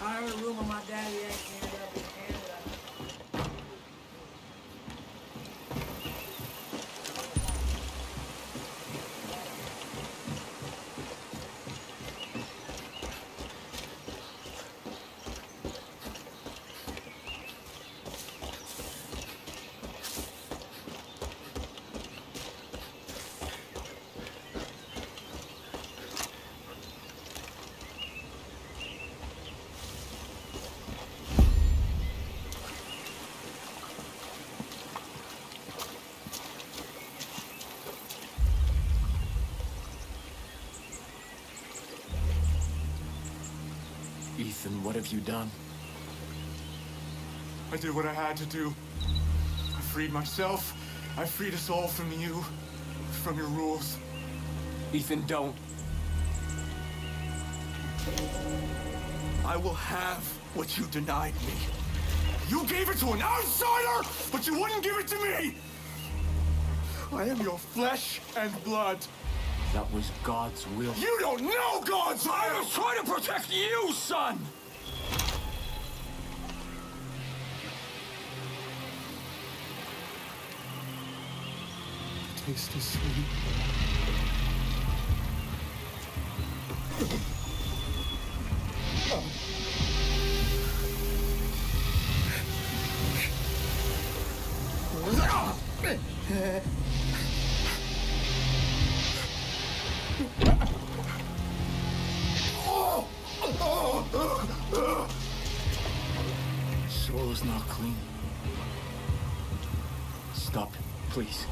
I heard a rumor my daddy actually ended up in Canada. Ethan, what have you done? I did what I had to do. I freed myself. I freed us all from you, from your rules. Ethan, don't. I will have what you denied me. You gave it to an outsider, but you wouldn't give it to me! I am your flesh and blood. That was God's will. You don't know God's will! I was trying to protect you, son! The taste is sweet. Soil's not clean. Stop, please.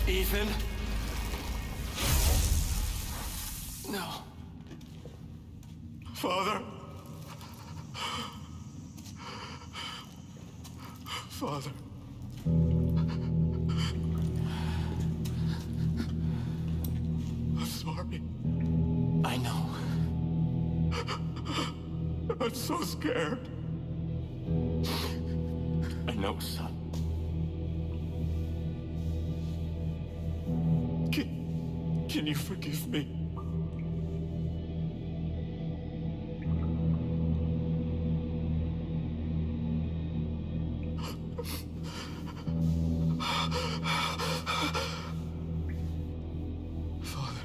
Ethan? No. Father. Father. I'm sorry. I know. I'm so scared. I know, son. Can you forgive me? Father.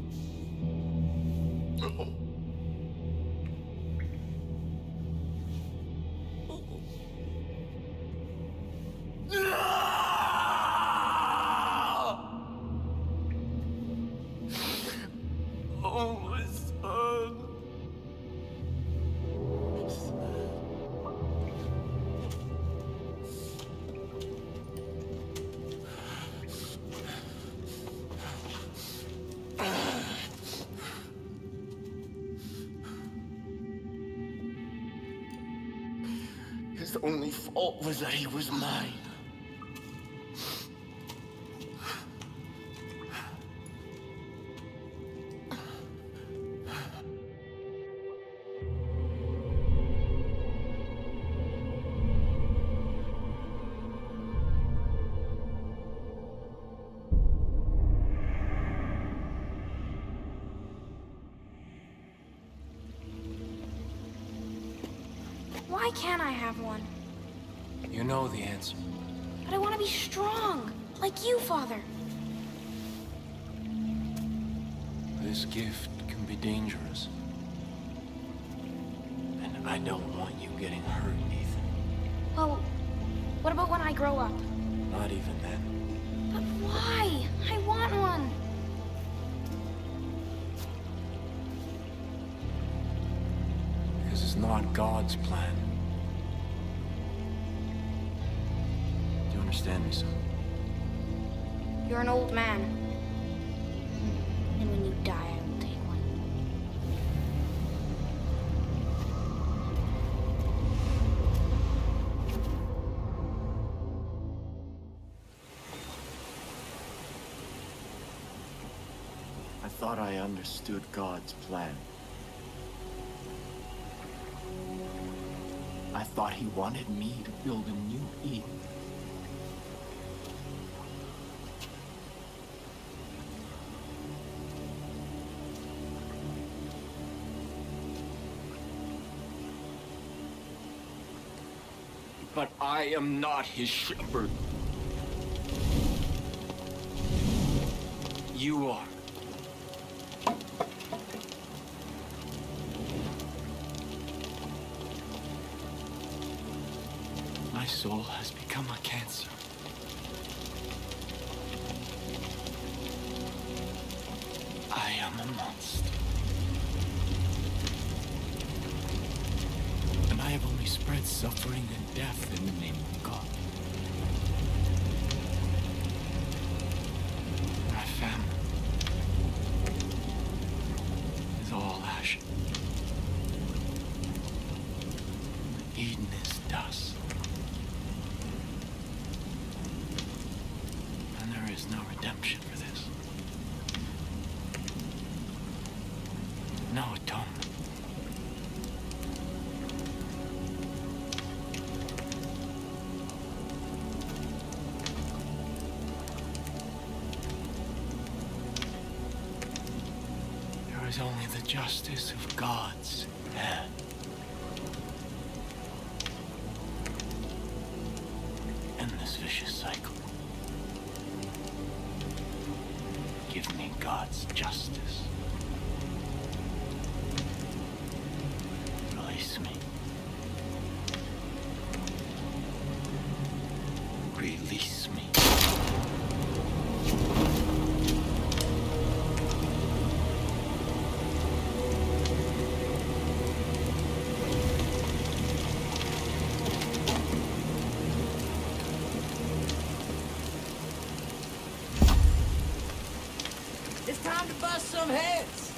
Oh, my son. His only fault was that he was mine. Why can't I have one? You know the answer. But I want to be strong, like you, Father. This gift can be dangerous. And I don't want you getting hurt, Ethan. Well, what about when I grow up? Not even then. But why? I want one. Because it's not God's plan. Do you understand me, son? You're an old man. And when you die, I will take one. I thought I understood God's plan. I thought he wanted me to build a new Eden. But I am not his shepherd. You are. My soul has become a cancer. I am a monster. And I have only spread suffering and death in the name of God. My family is all ash. Eden is dust. And there is no redemption for this. No atonement. There is only the justice of God's hand. End this vicious cycle. Give me God's justice. Release me. Release me. time to bust some heads.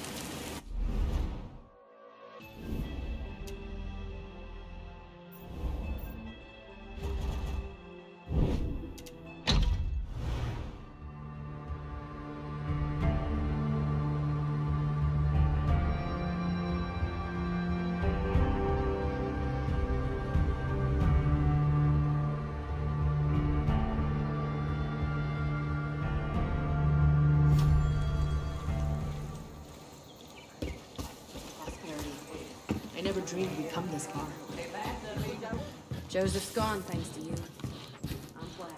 I never dreamed we'd come this far. Joseph's gone, thanks to you. I'm glad.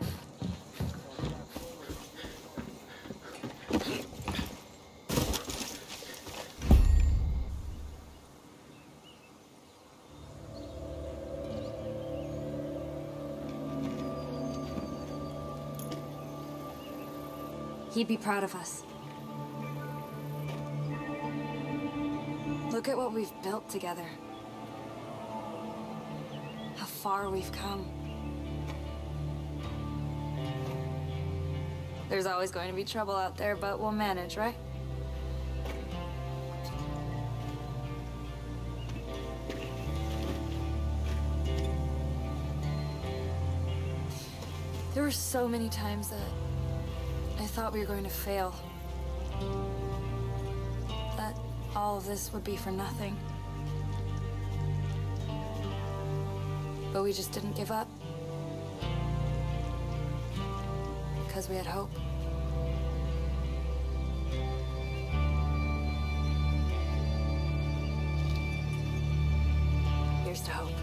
He'd be proud of us. Look at what we've built together. How far we've come. There's always going to be trouble out there, but we'll manage, right? There were so many times that I thought we were going to fail. That all of this would be for nothing. But we just didn't give up. Because we had hope. Here's to hope.